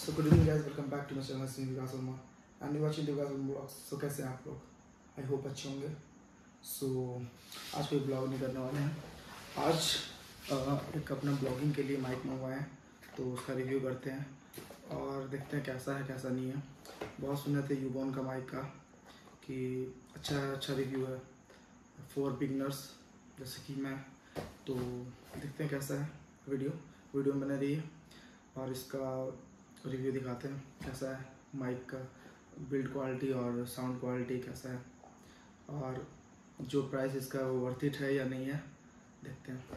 So good evening guys, welcome back to my channel Vikas Verma and you watching Vikas Verma blogs. So कैसे हैं आप लोग? I hope अच्छे होंगे। So आज कोई ब्लॉग नहीं करने वाले हैं। आज एक अपना ब्लॉगिंग के लिए माइक मंगवाए हैं, तो उसका रिव्यू करते हैं और देखते हैं कैसा है कैसा नहीं है। बहुत सुने थे यूबॉन का माइक का कि अच्छा रिव्यू है फॉर बिगनर्स जैसे कि मैं, तो देखते हैं कैसा है। वीडियो में बने रही और इसका रिव्यू दिखाते हैं कैसा है माइक का बिल्ड क्वालिटी और साउंड क्वालिटी कैसा है और जो प्राइस इसका वो वर्थ इट है या नहीं है, देखते हैं।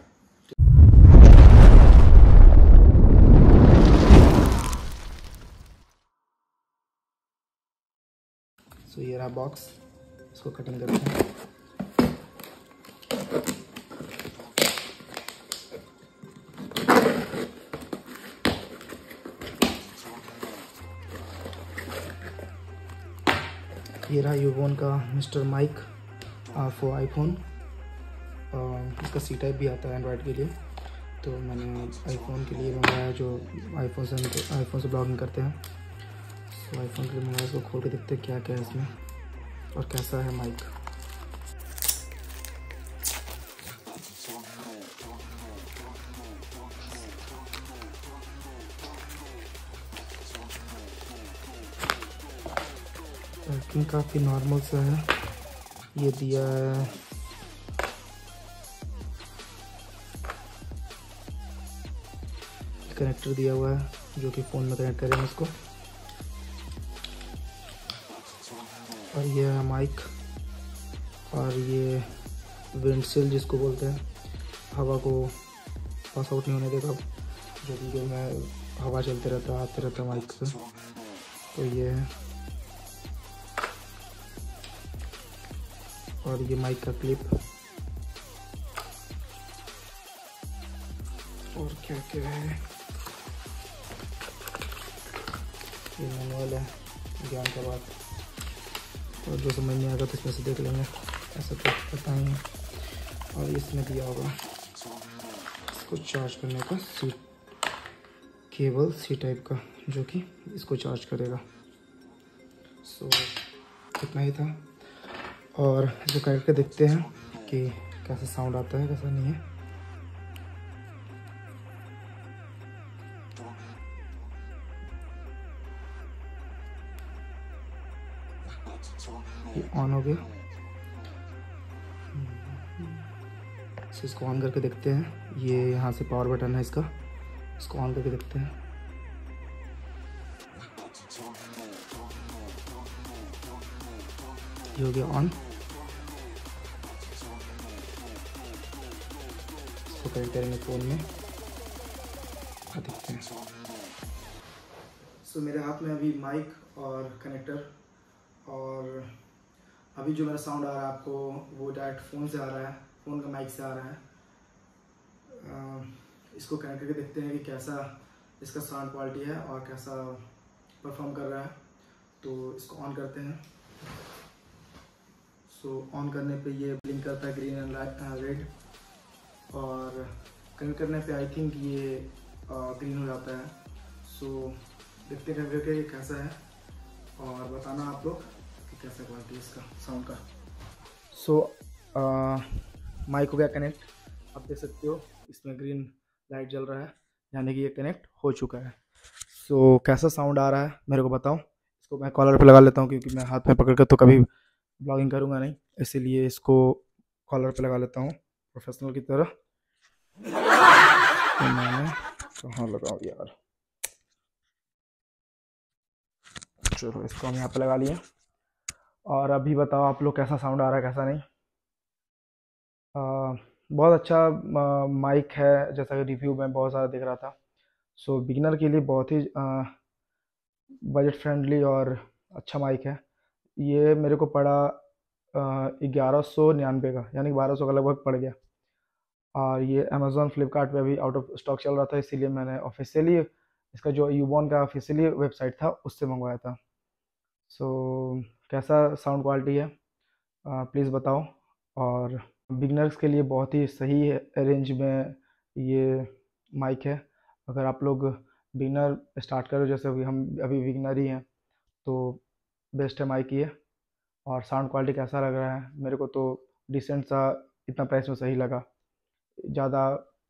सो ये रहा बॉक्स, इसको कटिंग करते हैं। ये रहा यूबॉन का मिस्टर माइक फॉर आईफोन। इसका सी टाइप भी आता है एंड्रॉयड के लिए, तो मैंने आईफोन के लिए मंगाया जो आईफोन से ब्लॉगिंग करते हैं। तो आईफोन के लिए मंगाया, इसको खोल के देखते हैं क्या क्या है इसमें और कैसा है माइक। पैकिंग काफ़ी नॉर्मल सा है। ये दिया है कनेक्टर दिया हुआ है जो कि फ़ोन में कनेक्ट करेंगे इसको, और ये है माइक और ये विंडशील्ड जिसको बोलते हैं, हवा को पास आउट नहीं होने देगा, जो कि में हवा चलते रहता आते रहता माइक से। तो ये है, और ये माइक का क्लिप और क्या क्या है। ये मैनुअल है, ज्ञान का बात, और जो समझ नहीं आएगा तो इसमें से देख लेंगे, ऐसा कुछ पता नहीं है। और इसमें दिया होगा इसको चार्ज करने का केबल सी टाइप का, जो कि इसको चार्ज करेगा। सो इतना ही था, और जो करके देखते हैं कि कैसा साउंड आता है कैसा नहीं है। ये ऑन हो गया, इसको ऑन करके देखते हैं। ये यहाँ से पावर बटन है इसका, इसको ऑन करके देखते हैं। ये हो गया ऑन। इसको कनेक्ट करेंगे फ़ोन में, देखते हैं। सो मेरे हाथ में अभी माइक और कनेक्टर, और अभी जो मेरा साउंड आ रहा है आपको वो डायरेक्ट फ़ोन से आ रहा है, फ़ोन का माइक से आ रहा है। इसको कनेक्ट करके देखते हैं कि कैसा इसका साउंड क्वालिटी है और कैसा परफॉर्म कर रहा है। तो इसको ऑन करते हैं। सो ऑन करने पे ये ब्लिंक करता है ग्रीन एंड रेड, और कनेक्ट करने पे आई थिंक ये ग्रीन हो जाता है। सो देखते हैं करके कैसा है और बताना आप लोग कि कैसा क्वालिटी इसका साउंड का। सो माइक हो गया कनेक्ट, आप देख सकते हो इसमें ग्रीन लाइट जल रहा है, यानी कि ये कनेक्ट हो चुका है। सो कैसा साउंड आ रहा है मेरे को बताओ। इसको मैं कॉलर पे लगा लेता हूँ क्योंकि मैं हाथ में पकड़ कर तो कभी ब्लॉगिंग करूँगा नहीं, इसीलिए इसको कॉलर पे लगा लेता हूँ प्रोफेशनल की तरह। तो मैंने कहाँ लगाऊँ यार, चलो इसको हम यहाँ पे लगा लिए। और अभी बताओ आप लोग कैसा साउंड आ रहा है कैसा नहीं। बहुत अच्छा माइक है, जैसा कि रिव्यू में बहुत सारा दिख रहा था। सो बिगिनर के लिए बहुत ही बजट फ्रेंडली और अच्छा माइक है। ये मेरे को पड़ा 1199 का, यानी 1200 का लगभग पड़ गया। और ये अमेज़ॉन फ्लिपकार्ट पे अभी आउट ऑफ स्टॉक चल रहा था, इसीलिए मैंने ऑफिशियली इसका जो यूबॉन का ऑफिशियली वेबसाइट था उससे मंगवाया था। सो कैसा साउंड क्वालिटी है प्लीज़ बताओ। और बिगनर्स के लिए बहुत ही सही रेंज में ये माइक है। अगर आप लोग बिगनर स्टार्ट करो, जैसे अभी हम अभी बिगनर ही हैं, तो बेस्ट है माइक ये। और साउंड क्वालिटी कैसा लग रहा है? मेरे को तो डिसेंट सा, इतना प्राइस में सही लगा। ज़्यादा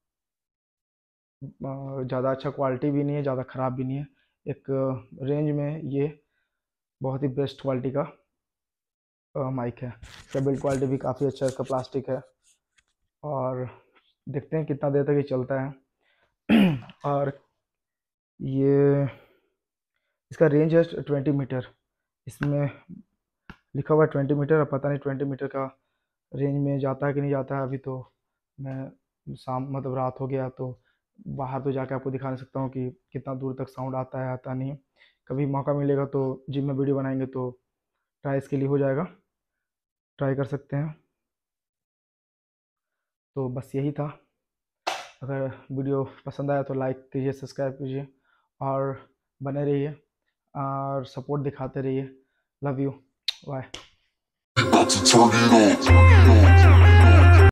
ज़्यादा अच्छा क्वालिटी भी नहीं है, ज़्यादा ख़राब भी नहीं है। एक रेंज में ये बहुत ही बेस्ट क्वालिटी का माइक है। इसका बिल्ड क्वालिटी भी काफ़ी अच्छा है, इसका प्लास्टिक है। और देखते हैं कितना देर तक ये चलता है। और ये इसका रेंज है 20 मीटर। इसमें लिखा हुआ है 20 मीटर। अब पता नहीं 20 मीटर का रेंज में जाता है कि नहीं जाता है। अभी तो मैं शाम मतलब रात हो गया, तो बाहर तो जाके आपको दिखा नहीं सकता हूँ कि कितना दूर तक साउंड आता है आता नहीं। कभी मौका मिलेगा तो जिम में वीडियो बनाएंगे तो ट्राई इसके लिए हो जाएगा, ट्राई कर सकते हैं। तो बस यही था। अगर वीडियो पसंद आया तो लाइक कीजिए, सब्सक्राइब कीजिए और बने रहिए और सपोर्ट दिखाते रहिए। Love you, bye.